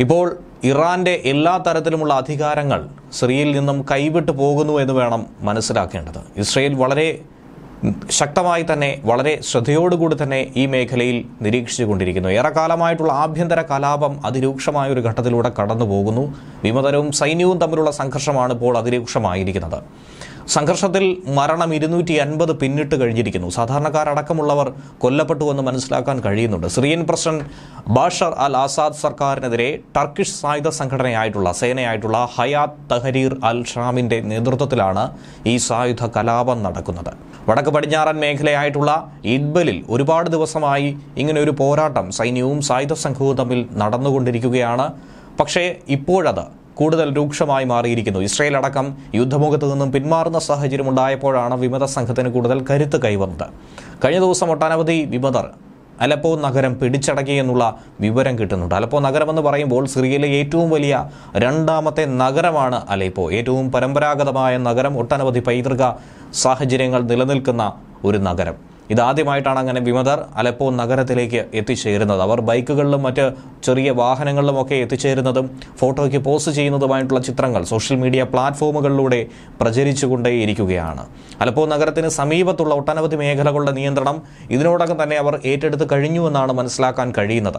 ഇപ്പോൾ ഇറാന്റെ എല്ലാ തരത്തിലുമുള്ള അധികാരങ്ങൾ സിറിയയിൽ നിന്നും കൈവിട്ടു പോകുന്നു എന്ന് വേണം മനസ്സിലാക്കേണ്ടത്. ഇസ്രയേൽ വളരെ ശക്തമായി തന്നെ വളരെ ശ്രദ്ധയോടുകൂടി തന്നെ ഈ മേഖലയിൽ നിരീക്ഷിച്ചുകൊണ്ടിരിക്കുന്നു. ഏറെക്കാലമായിട്ടുള്ള ആഭ്യന്തര കലാപം അതിരൂക്ഷമായ ഒരു ഘട്ടത്തിലൂടെ കടന്നു പോകുന്നു. വിമതരും സൈന്യവും തമ്മിലുള്ള സംഘർഷമാണ് ഇപ്പോൾ അതിരൂക്ഷമായിരിക്കുന്നത്. സംഘർഷത്തിൽ മരണം 250 പിന്നിട്ട് കഴിഞ്ഞിരിക്കുന്നു. സാധാരണക്കാരടക്കമുള്ളവർ കൊല്ലപ്പെട്ടുവെന്ന് മനസ്സിലാക്കാൻ കഴിയുന്നുണ്ട്. Syrian president Bashar al Assad സർക്കാരിനെതിരെ ടർക്കിഷ് സായുധ സേനയായിട്ടുള്ള ഹയാത്ത് തഹരീർ അൽ ഷാമിന്റെ നേതൃത്വത്തിലാണ് ഈ സായുധ കലാപം നടക്കുന്നത്. വടക്ക് പടിഞ്ഞാറൻ മേഖലയായിട്ടുള്ള ഇദ്ബലിൽ ഒരുപാട് ദിവസമായി ഇങ്ങനെ ഒരു പോരാട്ടം സൈന്യവും സായുധ സംഘവും തമ്മിൽ നടന്നുകൊണ്ടിരിക്കുകയാണ്. പക്ഷേ ഇപ്പോഴത് കൂടുതൽ രൂക്ഷമായി മാറിയിരിക്കുന്നു. ഇസ്രയേൽ അടക്കം യുദ്ധമുഖത്ത് നിന്നും പിന്മാറുന്ന സാഹചര്യം ഉണ്ടായപ്പോഴാണ് വിമത സംഘത്തിന് കൂടുതൽ കരുത്ത് കൈവന്നത്. കഴിഞ്ഞ ദിവസം ഒട്ടനവധി വിമതർ അലപ്പോ നഗരം പിടിച്ചടക്കി എന്നുള്ള വിവരം കിട്ടുന്നുണ്ട്. അലപ്പോ നഗരമെന്ന് പറയുമ്പോൾ സിറിയയിലെ ഏറ്റവും വലിയ രണ്ടാമത്തെ നഗരമാണ് അലപ്പോ. ഏറ്റവും പരമ്പരാഗതമായ നഗരം, ഒട്ടനവധി പൈതൃക സാഹചര്യങ്ങൾ നിലനിൽക്കുന്ന ഒരു നഗരം. ഇതാദ്യമായിട്ടാണ് അങ്ങനെ വിമതർ അലപ്പോ നഗരത്തിലേക്ക് എത്തിച്ചേരുന്നത്. അവർ ബൈക്കുകളിലും മറ്റ് ചെറിയ വാഹനങ്ങളിലുമൊക്കെ എത്തിച്ചേരുന്നതും ഫോട്ടോയ്ക്ക് പോസ്റ്റ് ചെയ്യുന്നതുമായിട്ടുള്ള ചിത്രങ്ങൾ സോഷ്യൽ മീഡിയ പ്ലാറ്റ്ഫോമുകളിലൂടെ പ്രചരിച്ചുകൊണ്ടേയിരിക്കുകയാണ്. അലപ്പോ നഗരത്തിന് സമീപത്തുള്ള ഒട്ടനവധി മേഖലകളുടെ നിയന്ത്രണം ഇതിനോടകം തന്നെ അവർ ഏറ്റെടുത്ത് കഴിഞ്ഞുവെന്നാണ് മനസ്സിലാക്കാൻ കഴിയുന്നത്.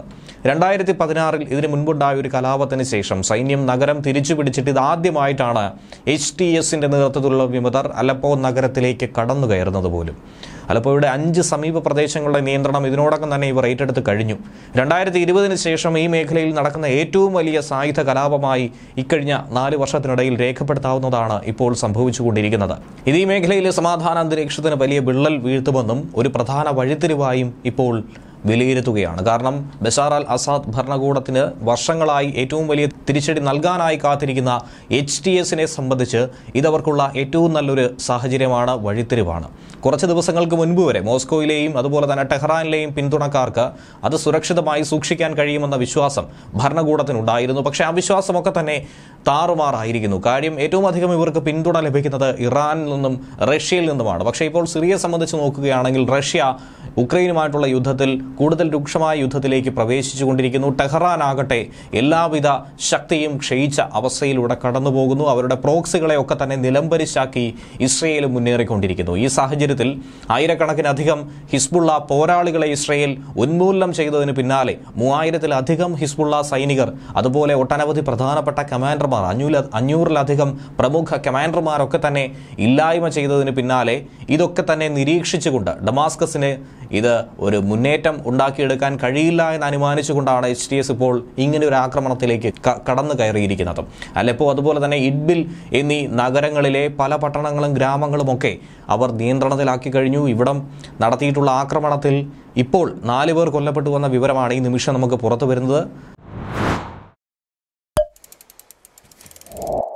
2016 ഇതിനു മുൻപുണ്ടായ ഒരു കലാപത്തിന് ശേഷം സൈന്യം നഗരം തിരിച്ചു പിടിച്ചിട്ട് ഇതാദ്യമായിട്ടാണ് HTSന്റെ നേതൃത്വത്തിലുള്ള വിമതർ അലപ്പോ നഗരത്തിലേക്ക് കടന്നു കയറുന്നത് പോലും. അലപ്പോയുടെ 5 സമീപ പ്രദേശങ്ങളുടെ നിയന്ത്രണം ഇതിനോടകം തന്നെ ഇവർ ഏറ്റെടുത്ത് കഴിഞ്ഞു. 2020 ശേഷം ഈ മേഖലയിൽ നടക്കുന്ന ഏറ്റവും വലിയ സായുധ കലാപമായി ഇക്കഴിഞ്ഞ 4 വർഷത്തിനിടയിൽ രേഖപ്പെടുത്താവുന്നതാണ് ഇപ്പോൾ സംഭവിച്ചുകൊണ്ടിരിക്കുന്നത്. ഇത് ഈ മേഖലയിലെ സമാധാന അന്തരീക്ഷത്തിന് വലിയ വിള്ളൽ വീഴ്ത്തുമെന്നും ഒരു പ്രധാന വഴിത്തിരിവായും ഇപ്പോൾ വിലയിരുത്തുകയാണ്. കാരണം ബഷാർ അൽ അസാദ് ഭരണകൂടത്തിന് വർഷങ്ങളായി ഏറ്റവും വലിയ തിരിച്ചടി നൽകാനായി കാത്തിരിക്കുന്ന HTSനെ സംബന്ധിച്ച് ഇതവർക്കുള്ള ഏറ്റവും നല്ലൊരു സാഹചര്യമാണ്, വഴിത്തിരിവാണ്. കുറച്ച് ദിവസങ്ങൾക്ക് മുൻപ് വരെ മോസ്കോയിലെയും അതുപോലെ തന്നെ ടെഹ്റാനിലെയും പിന്തുണക്കാർക്ക് അത് സുരക്ഷിതമായി സൂക്ഷിക്കാൻ കഴിയുമെന്ന വിശ്വാസം ഭരണകൂടത്തിനുണ്ടായിരുന്നു. പക്ഷേ ആ വിശ്വാസമൊക്കെ തന്നെ താറുമാറായിരിക്കുന്നു. കാര്യം ഏറ്റവും അധികം ഇവർക്ക് പിന്തുണ ലഭിക്കുന്നത് ഇറാനിൽ നിന്നും റഷ്യയിൽ നിന്നുമാണ്. പക്ഷേ ഇപ്പോൾ സിറിയയെ സംബന്ധിച്ച് നോക്കുകയാണെങ്കിൽ റഷ്യ ഉക്രൈനുമായിട്ടുള്ള യുദ്ധത്തിൽ കൂടുതൽ രൂക്ഷമായ യുദ്ധത്തിലേക്ക് പ്രവേശിച്ചുകൊണ്ടിരിക്കുന്നു. ടെഹ്റാൻ ആകട്ടെ എല്ലാവിധ ശക്തിയും ക്ഷയിച്ച അവസ്ഥയിലൂടെ കടന്നുപോകുന്നു. അവരുടെ പ്രോക്സികളെയൊക്കെ തന്നെ നിലംപരിശാക്കി ഇസ്രയേൽ മുന്നേറിക്കൊണ്ടിരിക്കുന്നു. ഈ സാഹചര്യത്തിൽ ആയിരക്കണക്കിനധികം ഹിസ്ബുള്ള പോരാളികളെ ഇസ്രയേൽ ഉന്മൂലനം ചെയ്തതിന് പിന്നാലെ 3000-ലധികം ഹിസ്ബുള്ള സൈനികർ, അതുപോലെ ഒട്ടനവധി പ്രധാനപ്പെട്ട കമാൻഡർമാർ, 500-ലധികം പ്രമുഖ കമാൻഡർമാരൊക്കെ തന്നെ ഇല്ലായ്മ ചെയ്തതിന് പിന്നാലെ ഇതൊക്കെ തന്നെ നിരീക്ഷിച്ചുകൊണ്ട് ഡമാസ്കസിന് ഇത് ഒരു മുന്നേറ്റം ഉണ്ടാക്കിയെടുക്കാൻ കഴിയില്ല എന്ന് അനുമാനിച്ചുകൊണ്ടാണ് HTS ഇപ്പോൾ ഇങ്ങനെ ഒരു ആക്രമണത്തിലേക്ക് കടന്നു കയറിയിരിക്കുന്നത്. അലപ്പോ അതുപോലെ തന്നെ ഇഡ്ബിൽ എന്നീ നഗരങ്ങളിലെ പല പട്ടണങ്ങളും ഗ്രാമങ്ങളുമൊക്കെ അവർ നിയന്ത്രണത്തിലാക്കി കഴിഞ്ഞു. ഇവിടം നടത്തിയിട്ടുള്ള ആക്രമണത്തിൽ ഇപ്പോൾ 4 പേർ കൊല്ലപ്പെട്ടു എന്ന വിവരമാണ് ഈ നിമിഷം നമുക്ക് പുറത്തു വരുന്നത്.